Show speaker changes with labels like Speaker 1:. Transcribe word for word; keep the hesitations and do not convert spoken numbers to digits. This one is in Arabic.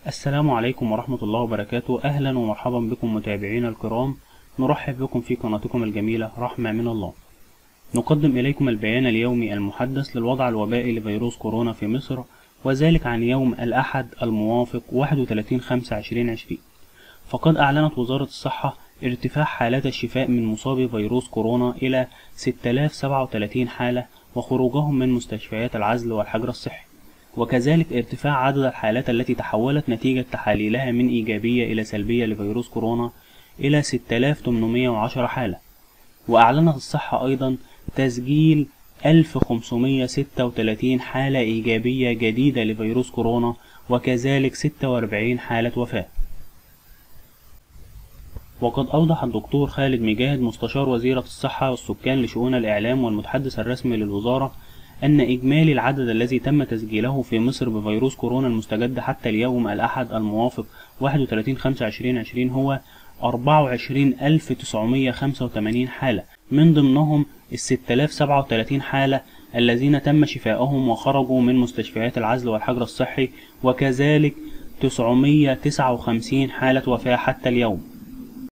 Speaker 1: السلام عليكم ورحمة الله وبركاته. أهلا ومرحبا بكم متابعينا الكرام، نرحب بكم في قناتكم الجميلة رحمة من الله. نقدم إليكم البيان اليومي المحدث للوضع الوبائي لفيروس كورونا في مصر، وذلك عن يوم الأحد الموافق واحد وثلاثين خمسة عشرين عشرين. فقد أعلنت وزارة الصحة ارتفاع حالات الشفاء من مصابي فيروس كورونا إلى ستة آلاف وسبعة وثلاثين حالة، وخروجهم من مستشفيات العزل والحجر الصحي، وكذلك ارتفاع عدد الحالات التي تحولت نتيجة تحاليلها من إيجابية إلى سلبية لفيروس كورونا إلى ستة آلاف وثمانمائة وعشرة حالة. وأعلنت الصحة أيضا تسجيل ألف وخمسمائة وستة وثلاثين حالة إيجابية جديدة لفيروس كورونا، وكذلك ستة وأربعين حالة وفاة. وقد أوضح الدكتور خالد مجاهد مستشار وزيرة الصحة والسكان لشؤون الإعلام والمتحدث الرسمي للوزارة أن إجمالي العدد الذي تم تسجيله في مصر بفيروس كورونا المستجد حتى اليوم الأحد الموافق واحد وثلاثين خمسة عشرين عشرين هو أربعة وعشرين ألف وتسعمائة وخمسة وثمانين حالة، من ضمنهم ال ستة آلاف وسبعة وثلاثين حالة الذين تم شفائهم وخرجوا من مستشفيات العزل والحجر الصحي، وكذلك تسعمائة وتسعة وخمسين حالة وفاة حتى اليوم.